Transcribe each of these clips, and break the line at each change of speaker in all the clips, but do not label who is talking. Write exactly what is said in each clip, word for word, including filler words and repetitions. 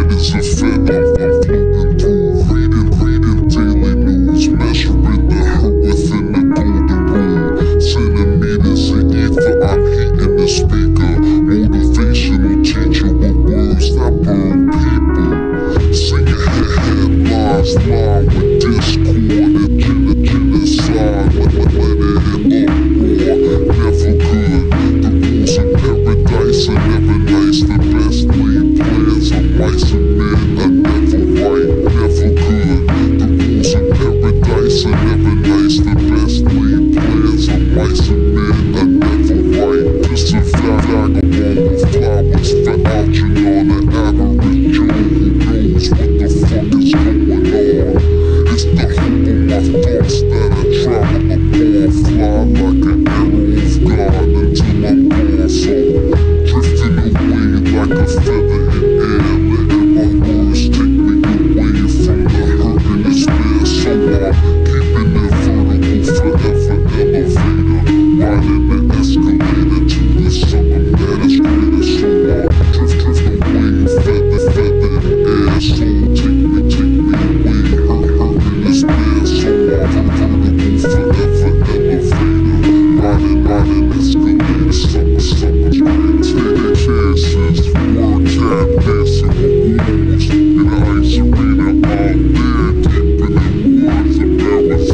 It's a fact I'm, I'm floating through, reading, reading daily news, measuring the hurt within the golden rule. Centimeters of ether, I'm heating the speaker. Motivational teacher with words that burn people. Singing headlines, line with discord and gender, genocide. Let, let, let it hit uproar, never good. The rules of paradise are never nice. The best laid plans of mice and men are never right, never good. The rules of paradise are never nice. The best laid plans of mice and men are never right. Just a vagabond with flowers for Algernon and average Joe who knows what the fuck is going on. It's the hope of my thoughts that I travel upon, fly like an arrow of God until I'm gone. So drifting away like a feather in air, letting my words take me away from the hurt and despair. So I'm keeping it vertical, forever elevator, riding the escalator to the something that is greater. So I'm drift, drift away, feather, feather in air. So take me, take me away, hurt, hurt and despair. So I'm vertical, forever elevator, riding, riding escalator, something, something greater. Taking chances, word cat dancing with wolves in the ice arena out there, deep in the woods of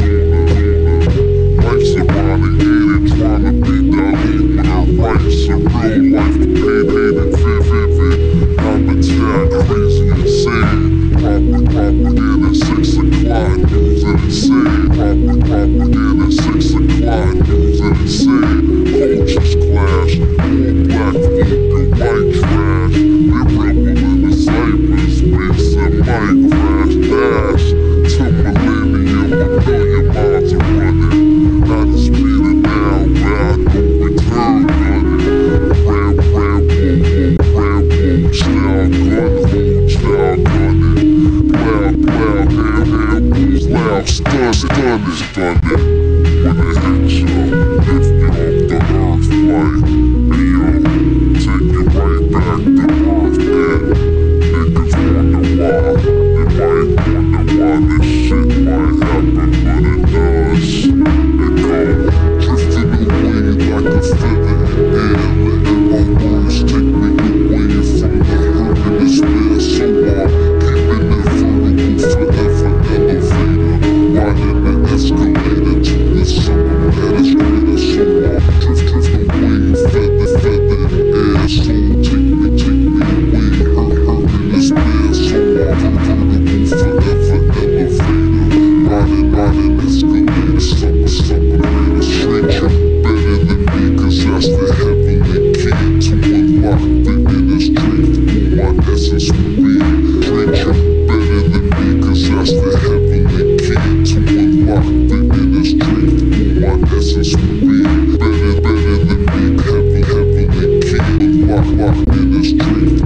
Arizona. Life's ironic, hated, trying to be diluted when I write some real life pain, hated, vivid, habitat, crazy, insane. Proper, propaganda, six o'clock, news and insane. Proper, propaganda, six o'clock, news and insane. Cultures clash, all black folk and white trash. They rebel in the cyberspace and might crash, dash till millennium, a million miles are running. Not as speeding now, where I go return running. Red, red, woo, woo, red, woo, style gun, hold, style gunning. Loud, loud, hand, hand, moves, loud, stun, stun is funded. When it hits you, lift you off the earth flight. Hey yo, take you right back to earth, man. Niggas wonder why, they might wonder why this shit might happen, but it does. It go drifting away like a feather in air, letting my words take me away from the hurt and despair. So I'm keeping it vertical, forever elevator, riding the escalator to the something that is greater. So I'm drift, drift away, feather, feather in air. So take me, take me away, hurt, hurt and despair. So I'm vertical, forever elevator, riding, riding escalator, something, something greater. Treat you better than me, cause that's the heavenly key to unlock the inner strength of my essence with me. Treat you better than me, cause that's the heavenly key to unlock the inner strength of my essence with me. Better, better than me, heaven, heavenly key, unlock, lock inner strength.